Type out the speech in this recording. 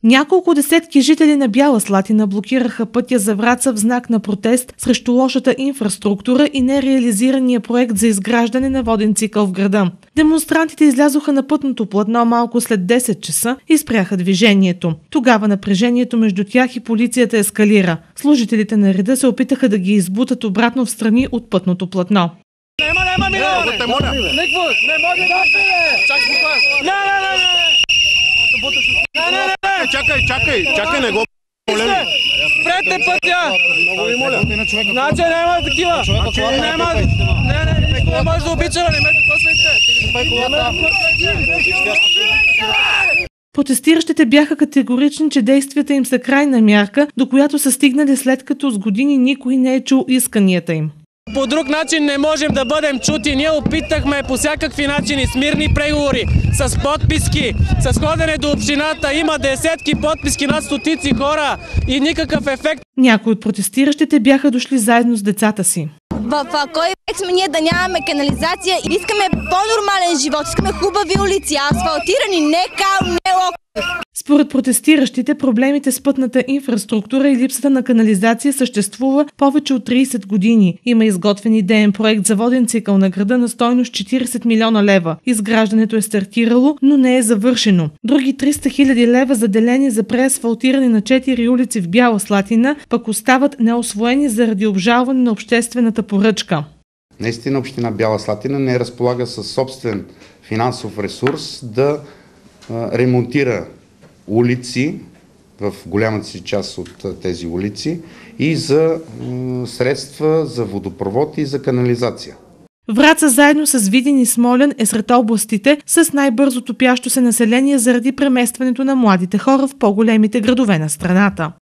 Няколко десетки жители на Бяла Слатина блокираха пътя за Враца в знак на протест срещу лошата инфраструктура и нереализирания проект за изграждане на воден цикъл в града. Демонстрантите излязоха на пътното платно малко след 10 часа и спряха движението. Тогава напрежението между тях и полицията ескалира. Служителите на реда се опитаха да ги избутат обратно в страни от пътното платно. Няма минаване! Не може да Чакай, не го спрете пътя! Значи няма такива! Не може да обичаме, не ме Протестиращите бяха категорични, че действията им са крайна мярка, до която са стигнали след като с години никой не е чул исканията им. По друг начин не можем да бъдем чути. Ние опитахме по всякакви начини с мирни преговори, с подписки, с ходене до общината. Има десетки подписки над стотици хора и никакъв ефект. Някои от протестиращите бяха дошли заедно с децата си. В кой век сме ние да нямаме канализация и искаме по-нормален живот, искаме хубави улици, асфалтирани, не кал, не лок. Според протестиращите, проблемите с пътната инфраструктура и липсата на канализация съществува повече от 30 години. Има изготвен идеен проект за воден цикъл на града на стойност 40 милиона лева. Изграждането е стартирало, но не е завършено. Други 300 хиляди лева заделени за преасфалтиране на 4 улици в Бяла Слатина пък остават неусвоени заради обжалване на обществената поръчка. Наистина община Бяла Слатина не разполага със собствен финансов ресурс да ремонтира улици в голямата си част от тези улици и за средства за водопровод и за канализация. Враца заедно с Видин и Смолян е сред областите с най-бързо топящо се население заради преместването на младите хора в по-големите градове на страната.